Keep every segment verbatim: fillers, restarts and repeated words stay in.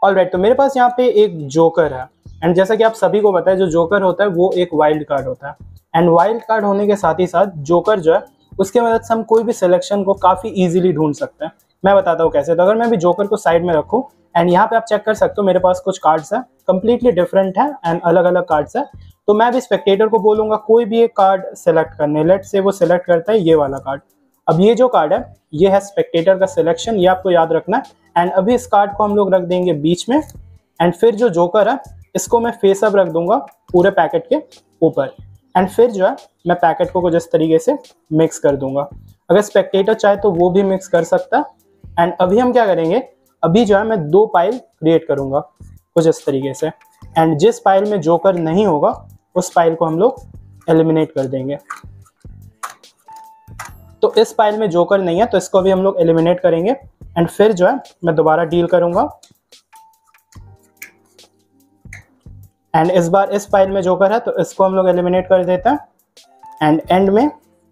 Alright, तो मेरे पास यहाँ पे एक जोकर है एंड जैसा कि आप सभी को पता है जो जोकर होता है वो एक वाइल्ड कार्ड होता है एंड वाइल्ड कार्ड होने के साथ ही साथ जोकर जो है उसके मदद से हम कोई भी सिलेक्शन को काफ़ी इजीली ढूंढ सकते हैं। मैं बताता हूँ कैसे। तो अगर मैं भी जोकर को साइड में रखूँ एंड यहाँ पे आप चेक कर सकते हो मेरे पास कुछ कार्ड्स हैं, कंप्लीटली डिफरेंट है एंड अलग अलग कार्ड्स है। तो मैं भी स्पेक्टेटर को बोलूँगा कोई भी एक कार्ड सेलेक्ट करने, लेट से वो सिलेक्ट करता है ये वाला कार्ड। अब ये जो कार्ड है ये है स्पेक्टेटर का सिलेक्शन, ये आपको याद रखना है। एंड अभी इस कार्ड को हम लोग रख देंगे बीच में एंड फिर जो जोकर है इसको मैं फेस अप रख दूंगा पूरे पैकेट के ऊपर एंड फिर जो है मैं पैकेट को कुछ इस तरीके से मिक्स कर दूंगा। अगर स्पेक्टेटर चाहे तो वो भी मिक्स कर सकता है। एंड अभी हम क्या करेंगे, अभी जो है मैं दो पाइल क्रिएट करूंगा कुछ इस तरीके से एंड जिस पाइल में जोकर नहीं होगा उस पाइल को हम लोग एलिमिनेट कर देंगे। तो इस पाइल में जोकर नहीं है तो इसको भी हम लोग एलिमिनेट करेंगे एंड फिर जो है मैं दोबारा डील करूंगा एंड इस बार इस पाइल में जोकर है तो इसको हम लोग एलिमिनेट कर देते हैं एंड एंड में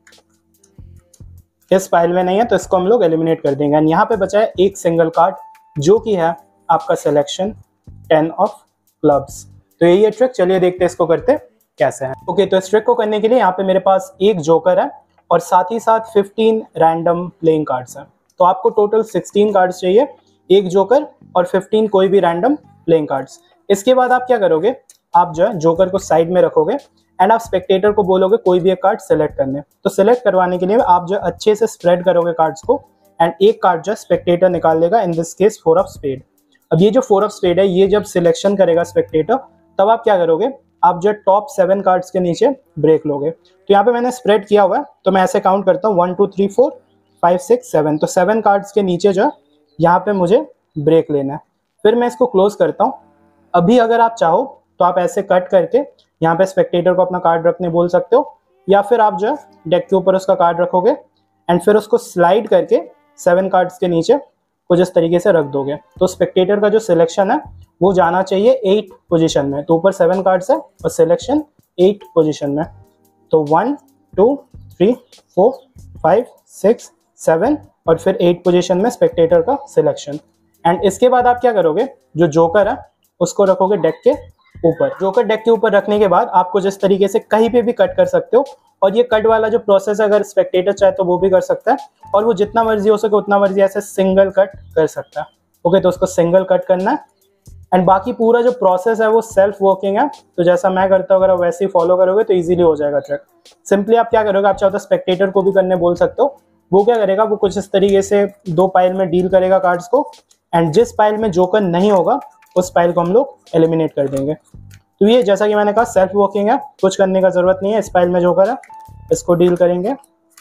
इस पाइल में नहीं है तो इसको हम लोग एलिमिनेट कर देंगे एंड यहाँ पे बचा है एक सिंगल कार्ड जो कि है आपका सिलेक्शन टेन ऑफ क्लब्स। तो यही है ट्रिक, चलिए देखते हैं इसको करते कैसे है। ओके, तो इस ट्रिक को करने के लिए यहाँ पे मेरे पास एक जोकर है और साथ ही साथ फिफ्टीन रैंडम प्लेइंग कार्ड्स हैं। तो आपको टोटल सिक्सटीन कार्ड्स चाहिए, एक जोकर और फिफ्टीन कोई भी रैंडम प्लेइंग कार्ड्स। इसके बाद आप क्या करोगे, आप जो है जोकर को साइड में रखोगे एंड आप स्पेक्टेटर को बोलोगे कोई भी एक कार्ड सेलेक्ट करने। तो सेलेक्ट करवाने के लिए आप जो अच्छे से स्प्रेड करोगे कार्ड्स को एंड एक कार्ड जो स्पेक्टेटर निकाल लेगा, in this case four of spade. अब ये जो फोर ऑफ स्पेड है ये जब सिलेक्शन करेगा स्पेक्टेटर तब आप क्या करोगे, आप जो टॉप सेवन कार्ड्स के नीचे ब्रेक लोगे। तो यहाँ पे मैंने स्प्रेड किया हुआ है तो मैं ऐसे काउंट करता हूँ one two three four five six seven. तो सेवन कार्ड्स के नीचे जो है यहाँ पे मुझे ब्रेक लेना है। फिर मैं इसको क्लोज करता हूँ। अभी अगर आप चाहो तो आप ऐसे कट करके यहाँ पे स्पेक्टेटर को अपना कार्ड रखने बोल सकते हो या फिर आप जो है डेक के ऊपर उसका कार्ड रखोगे एंड फिर उसको स्लाइड करके सेवन कार्ड्स के नीचे कुछ इस तरीके से रख दोगे। तो स्पेक्टेटर का जो सिलेक्शन है वो जाना चाहिए एट पोजीशन में। तो ऊपर सेवन कार्ड्स है और सिलेक्शन एट पोजीशन में। तो one two three four five six seven और फिर एट पोजीशन में स्पेक्टेटर का सिलेक्शन। एंड इसके बाद आप क्या करोगे, जो जोकर है उसको रखोगे डेक के ऊपर। जोकर डेक के ऊपर रखने के बाद आपको जिस तरीके से कहीं पे भी कट कर सकते हो और ये कट वाला जो प्रोसेस अगर स्पेक्टेटर चाहे तो वो भी कर सकता है और वो जितना मर्जी हो सके उतना मर्जी ऐसे सिंगल कट कर सकता है। ओके, तो उसको सिंगल कट करना है एंड बाकी पूरा जो प्रोसेस है वो सेल्फ वर्किंग है। तो जैसा मैं करता हूँ अगर आप वैसे ही फॉलो करोगे तो इजीली हो जाएगा ट्रिक। सिंपली आप क्या करोगे, आप चाहो तो स्पेक्टेटर को भी करने बोल सकते हो। वो क्या करेगा, वो कुछ इस तरीके से दो पाइल में डील करेगा कार्ड्स को एंड जिस पाइल में जोकर नहीं होगा उस पाइल को हम लोग एलिमिनेट कर देंगे। तो ये जैसा कि मैंने कहा सेल्फ वर्किंग है, कुछ करने का जरूरत नहीं है। इस पाइल में जोकर है इसको डील करेंगे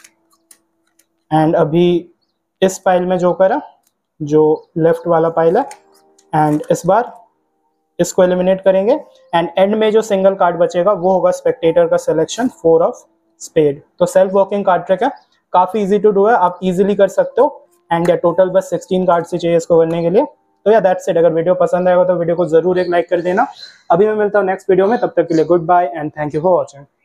एंड अभी इस पाइल में जोकर है जो लेफ्ट वाला पाइल है एंड इस बार इसको एलिमिनेट करेंगे एंड एंड में जो सिंगल कार्ड बचेगा वो होगा स्पेक्टेटर का सिलेक्शन फोर ऑफ स्पेड। तो सेल्फ वर्किंग कार्ड ट्रिक है, काफी इजी टू डू है, आप इजीली कर सकते हो एंड या टोटल बस सिक्सटीन कार्ड्स ही चाहिए इसको करने के लिए। तो या दैट्स इट। अगर वीडियो पसंद आएगा तो वीडियो को जरूर एक लाइक कर देना। अभी मैं मिलता हूँ नेक्स्ट वीडियो में, तब तक के लिए goodbye and thank you for watching.